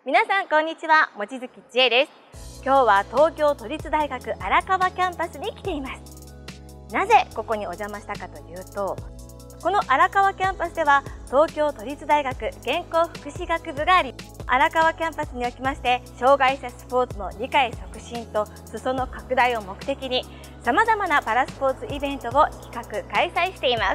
皆さんこんにちは、望月千恵です。今日は東京都立大学荒川キャンパスに来ています。なぜここにお邪魔したかというと、この荒川キャンパスでは東京都立大学健康福祉学部があり、荒川キャンパスにおきまして障害者スポーツの理解促進と裾野拡大を目的にさまざまなパラスポーツイベントを企画開催しています。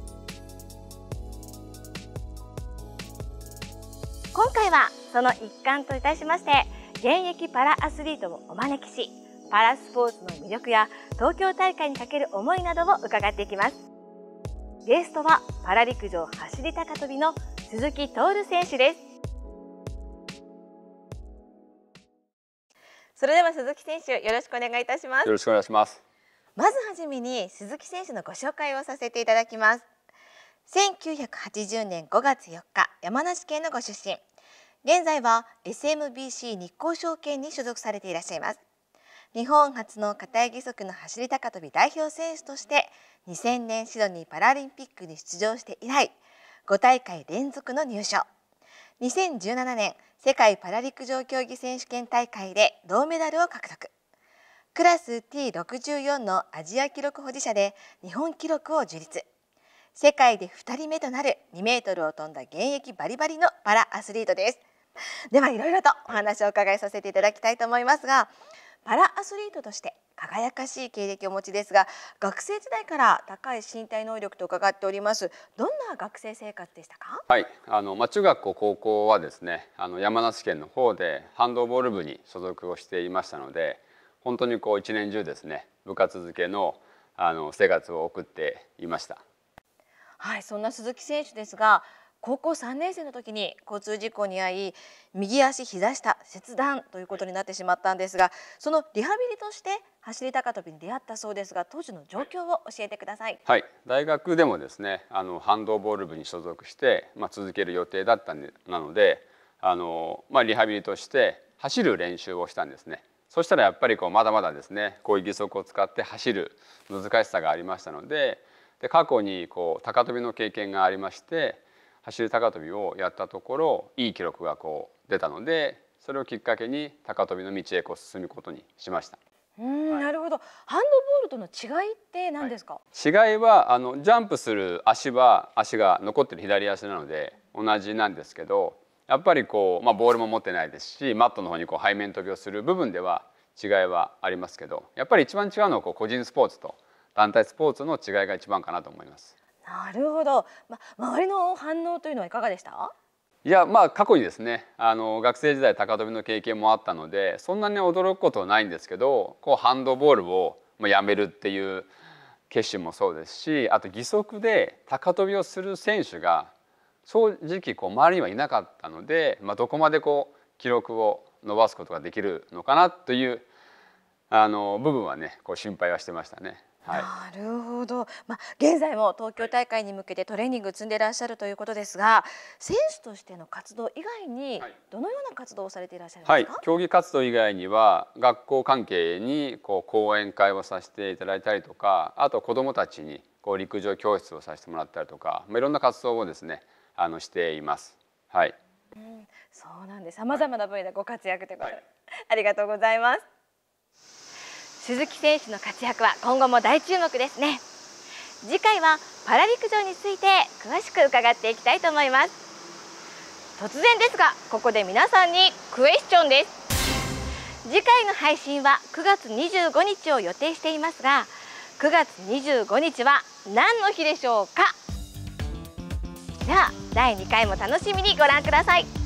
今回はその一環といたしまして、現役パラアスリートをお招きし、パラスポーツの魅力や東京大会にかける思いなどを伺っていきます。ゲストはパラ陸上走り高跳びの鈴木徹選手です。それでは鈴木選手、よろしくお願いいたします。 よろしくお願いします。 まずはじめに鈴木選手のご紹介をさせていただきます。1980年5月4日、山梨県のご出身。現在は SMBC 日興証券に所属されていらっしゃいます。日本初の片手義足の走り高跳び代表選手として2000年シドニーパラリンピックに出場して以来、5大会連続の入賞。2017年世界パラ陸上競技選手権大会で銅メダルを獲得。クラス T64 のアジア記録保持者で日本記録を樹立。世界で2人目となる2メートルを飛んだ現役バリバリのパラアスリートです。ではいろいろとお話を伺いさせていただきたいと思いますが、パラアスリートとして輝かしい経歴をお持ちですが、学生時代から高い身体能力と伺っております。どんな学生生活でしたか？ はい、中学校高校はですね、山梨県の方でハンドボール部に所属をしていましたので、本当に一年中ですね、部活漬けの生活を送っていました。 はい、そんな鈴木選手ですが、高校3年生の時に交通事故に遭い、右足膝下切断ということになってしまったんですが、そのリハビリとして走り高跳びに出会ったそうですが、当時の状況を教えてください。 はい、大学でもですね、ハンドボール部に所属して、続ける予定だったなので、リハビリとして走る練習をしたんですね。そしたらやっぱりまだまだですね、こういう義足を使って走る難しさがありましたので、過去に高跳びの経験がありまして、走り高跳びをやったところいい記録が出たので、それをきっかけに高跳びの道へ進むことにしました。 なるほど。ハンドボールとの違いって何ですか？ 違いはジャンプする足は足が残ってる左足なので同じなんですけど、やっぱりボールも持ってないですし、マットの方に背面跳びをする部分では違いはありますけど、やっぱり一番違うのは個人スポーツと団体スポーツの違いが一番かなと思います。 なるほど。周りの反応というのはいかがでした？ いや、過去にですね、学生時代高跳びの経験もあったので、そんなに驚くことはないんですけど、ハンドボールをやめるっていう決心もそうですし、あと義足で高跳びをする選手が正直周りにはいなかったので、どこまで記録を伸ばすことができるのかなという部分はね、心配はしてましたね。はい、 なるほど。現在も東京大会に向けてトレーニング積んでいらっしゃるということですが、選手としての活動以外にどのような活動をされていらっしゃるんですか？はい、 競技活動以外には学校関係に講演会をさせていただいたりとか、あと子どもたちに陸上教室をさせてもらったりとか、いろんな活動をですねしています。はい。 そうなんです。さまざまな分野でご活躍ということで、ありがとうございます。鈴木選手の活躍は今後も大注目ですね。次回はパラ陸上について詳しく伺っていきたいと思います。突然ですが、ここで皆さんにクエスチョンです。次回の配信は9月25日を予定していますが、9月25日は何の日でしょうか？では第2回も楽しみにご覧ください。